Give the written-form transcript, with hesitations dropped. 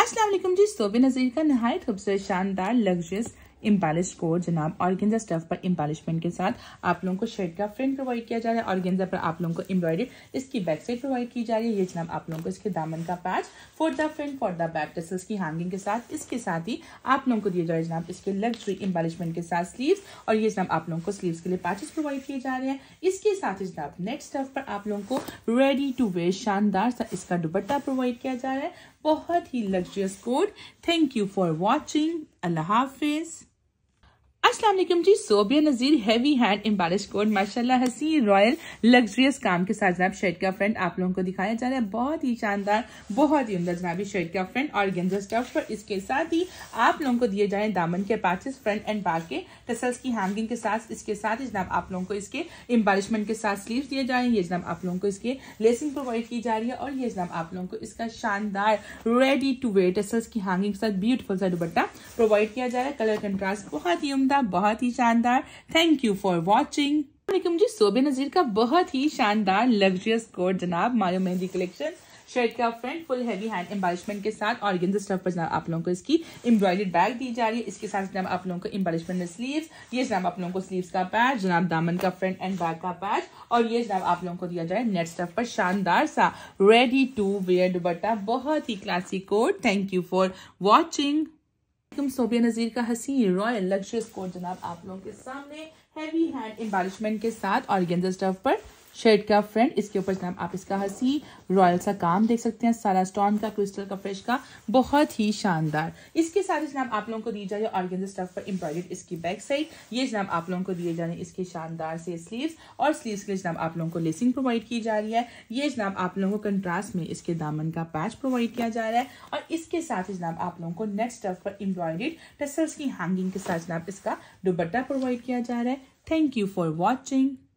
अस्सलाम वालेकुम जी। सोबे नज़ीर का नहायत खूबसूरत शानदार लग्जरियस इम्पैलिश कोट जनाब ऑर्गेन्जा स्टफ पर इम्पैलिशमेंट के साथ आप लोगों को शर्ट का फ्रंट प्रोवाइड किया जा रहा है। ऑर्गेन्जा पर आप लोगों को एम्ब्रॉयडरी इसकी बैक साइड प्रोवाइड की जा रही है। ये जनाब आप लोगों को इसके दामन का patch for the front for the back tassels की हैंगिंग के साथ, इसके साथ ही आप लोगों को दिए जा रहे हैं जनाब इसके लग्जरी इम्पैलिशमेंट के साथ स्लीव्स, और ये जनाब आप लोगों को स्लीव्स के लिए पैचेस प्रोवाइड किए जा रहे हैं। इसके साथ ही जनाब नेट स्टफ पर आप लोगों को रेडी टू वेयर शानदार सा इसका दुपट्टा प्रोवाइड किया जा रहा है। बहुत ही luxurious coat. Thank you for watching. अल्लाह हाफिज। अस्सलाम वालेकुम जी। Sobia Nazir heavy hand embellish coat माशाल्लाह हसीन रॉयल लग्जरियस काम के साथ जनाब शर्ट का फ्रंट आप लोगों को दिखाया जा रहा है। बहुत ही शानदार, बहुत ही उम्दा जनाबी शर्ट का फ्रंट ऑर्गेन्जा स्टफ पर। इसके साथ ही आप लोगों को दिए जाए दामन के पैचेस फ्रंट एंड बैक के टसल्स की हैंगिंग के साथ। इसके साथ ही जनाब आप लोगों को इसके एम्बैलिशमेंट के साथ स्लीव्स दिए जा रहे हैं। ये जनाब आप लोगों को इसके लेसिंग प्रोवाइड की जा रही है, और ये जनाब आप लोगों को इसका शानदार रेडी टू वेयर टसल्स की हैंगिंग के साथ ब्यूटीफुल सा दुपट्टा प्रोवाइड किया जा रहा है। कलर कंट्रास्ट बहुत ही उम्दा, बहुत ही शानदार। Thank you for watching. जी सोबे नज़ीर का बहुत ही शानदार लग्जरियस कोट जनाब मारियो मेहंदी कलेक्शन शर्ट का front full heavy hand embellishment के साथ ऑर्गेन्जा स्टफ पर जनाब आप लोगों को इसकी एम्ब्रॉयडर्ड बैग दी जा रही है। इसके साथ जनाब आप लोगों को एम्बैलिशमेंट में स्लीव्स, ये जनाब आप लोगों को स्लीव्स का पैच, जनाब दामन का फ्रंट एंड बैक का पैच, और ये जनाब आप लोगों को दिया जाए नेट स्टफ पर शानदार सा रेडी टू वेयर दुपट्टा। बहुत ही classic coat. Thank you for watching. Sobia Nazir का हसीन रॉयल लग्जरियस कोट जनाब आप लोगों के सामने हैवी हैंड एम्बैलिशमेंट के साथ ऑर्गेन्जा स्टफ पर शर्ट का फ्रंट। इसके ऊपर जनाब आप इसका हसी रॉयल सा काम देख सकते हैं, सारा स्टोन का, क्रिस्टल का, फ्रेश का, बहुत ही शानदार। इसके साथ जनाब आप लोगों को दी जा रही है ऑर्गेन्जा स्टफ पर एम्ब्रॉयडर्ड इसकी बैक साइड। ये जनाब आप लोगों को दिए जा रहे हैं इसके शानदार से स्लीव्स, और स्लीव्स के लिए जनाब आप लोगों को लेसिंग प्रोवाइड की जा रही है। ये जनाब आप लोगों को कंट्रास्ट में इसके दामन का पैच प्रोवाइड किया जा रहा है, और इसके साथ ही जनाब आप लोगों को नेट स्टफ पर एम्ब्रॉयडर्ड टसल्स की हैंगिंग के साथ जनाब इसका दुपट्टा प्रोवाइड किया जा रहा है। Thank you for watching.